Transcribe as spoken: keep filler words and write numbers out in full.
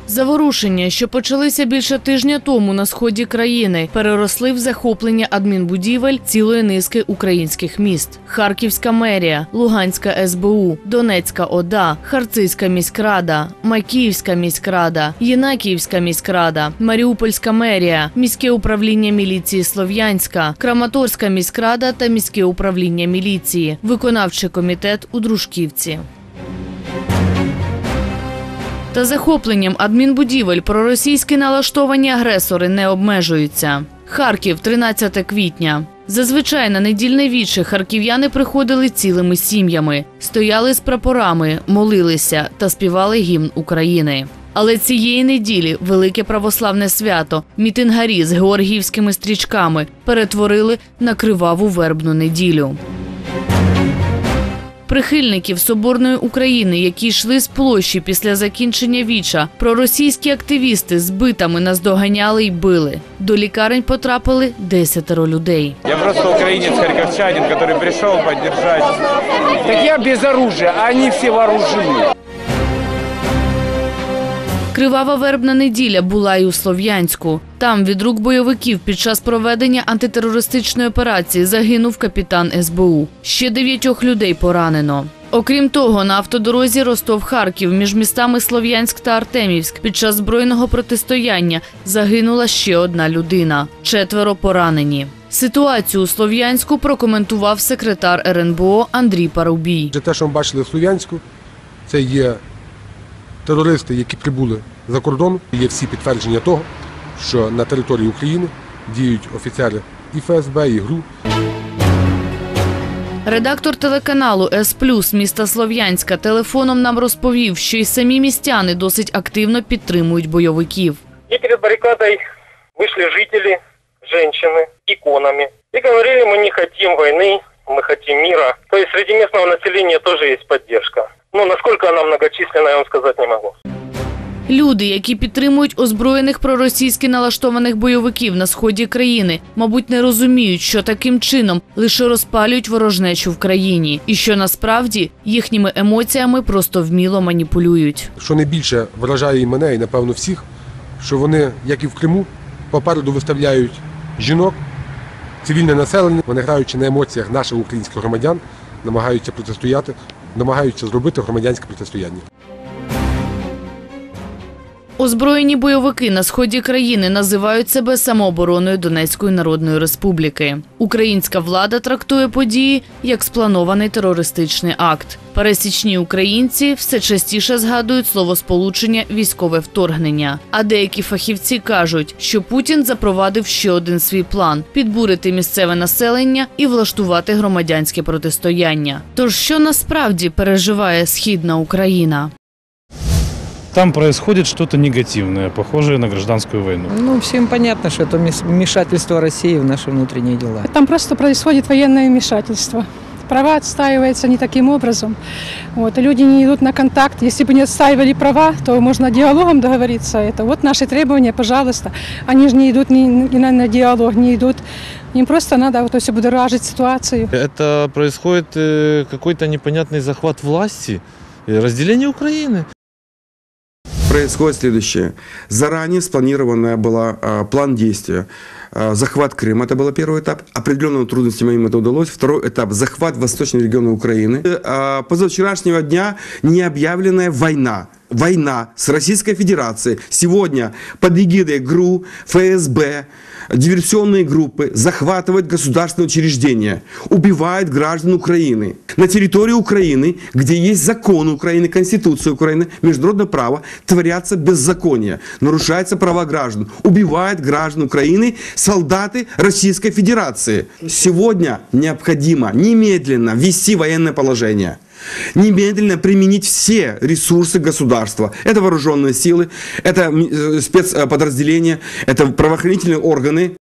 Заворушення, що почалися більше тижня тому на сході країни, переросли в захоплення адмінбудівель цілої низки українських міст. Харківська мерія, Луганська ес бе у, Донецька ОДА, Харцизька міськрада, Макіївська міськрада, Єнакіївська міськрада, Маріупольська мерія, міське управління міліції Слов'янська, Краматорська міськрада та міське управління міліції, виконавчий комітет у Дружківці. Та захопленням адмінбудівель проросійські налаштовані агресори не обмежуються. Харків, тринадцяте квітня. Зазвичай на недільне віче харків'яни приходили цілими сім'ями, стояли з прапорами, молилися та співали гімн України. Але цієї неділі велике православне свято мітингарі з георгіївськими стрічками перетворили на криваву вербну неділю. Прихильників Соборної України, які йшли з площі після закінчення віча, проросійські активісти з битами наздоганяли й били. До лікарень потрапили десятеро людей. Я просто українець, харківчанин, який прийшов підтримати. Так я без оружия, а вони всі вооружені. Кривава вербна неділя була і у Слов'янську. Там від рук бойовиків під час проведення антитерористичної операції загинув капітан ес бе у. Ще дев'ятьох людей поранено. Окрім того, на автодорозі Ростов-Харків між містами Слов'янськ та Артемівськ під час збройного протистояння загинула ще одна людина. Четверо поранені. Ситуацію у Слов'янську прокоментував секретар ер ен бе о Андрій Парубій. Те, що ми бачили в Слов'янську, це є терористи, які прибули за кордон. Є всі підтвердження того, що на території України діють офіцери і еф ес бе, і ГРУ. Редактор телеканалу ес плюс міста Слов'янська телефоном нам розповів, що й самі містяни досить активно підтримують бойовиків. І перед барикадою вийшли жителі, жінки, іконами. І говорили, ми не хочемо війни, ми хочемо миру. Тобто серед місцевого населення теж є підтримка. Ну, наскільки вона многочисленна, я вам сказати не можу. Люди, які підтримують озброєних проросійськи налаштованих бойовиків на сході країни, мабуть, не розуміють, що таким чином лише розпалюють ворожнечу в країні. І що насправді їхніми емоціями просто вміло маніпулюють. Що найбільше вражає і мене, і напевно всіх, що вони, як і в Криму, попереду виставляють жінок, цивільне населення. Вони, граючи на емоціях наших українських громадян, намагаються протистояти, намагаються зробити громадянське протистояння. Озброєні бойовики на сході країни називають себе самообороною Донецької Народної Республіки. Українська влада трактує події як спланований терористичний акт. Пересічні українці все частіше згадують словосполучення «військове вторгнення». А деякі фахівці кажуть, що Путін запровадив ще один свій план – підбурити місцеве населення і влаштувати громадянське протистояння. Тож що насправді переживає Східна Україна? Там происходит что-то негативное, похожее на гражданскую войну. Ну, всем понятно, что это вмешательство России в наши внутренние дела. Там просто происходит военное вмешательство. Права отстаиваются не таким образом. Вот, и люди не идут на контакт. Если бы не отстаивали права, то можно диалогом договориться. Это вот наши требования, пожалуйста. Они же не идут ни, ни на, на диалог, не идут. Им просто надо вот, все будоражить ситуацию. Это происходит э, какой-то непонятный захват власти, разделение Украины. Происходит следующее. Заранее спланированная была а, план действия. А, захват Крыма, это был первый этап. Определенными трудностями им это удалось. Второй этап – захват восточного региона Украины. А, позавчерашнего дня необъявленная война. Война с Российской Федерацией. Сегодня под эгидой ГРУ, эф эс бэ, диверсионные группы захватывают государственные учреждения, убивают граждан Украины. На территории Украины, где есть законы Украины, Конституция Украины, международное право, творятся беззакония, нарушаются права граждан, убивают граждан Украины солдаты Российской Федерации. Сегодня необходимо немедленно ввести военное положение. Немедленно применить все ресурсы государства. Это вооруженные силы, это спецподразделения, это правоохранительные органы.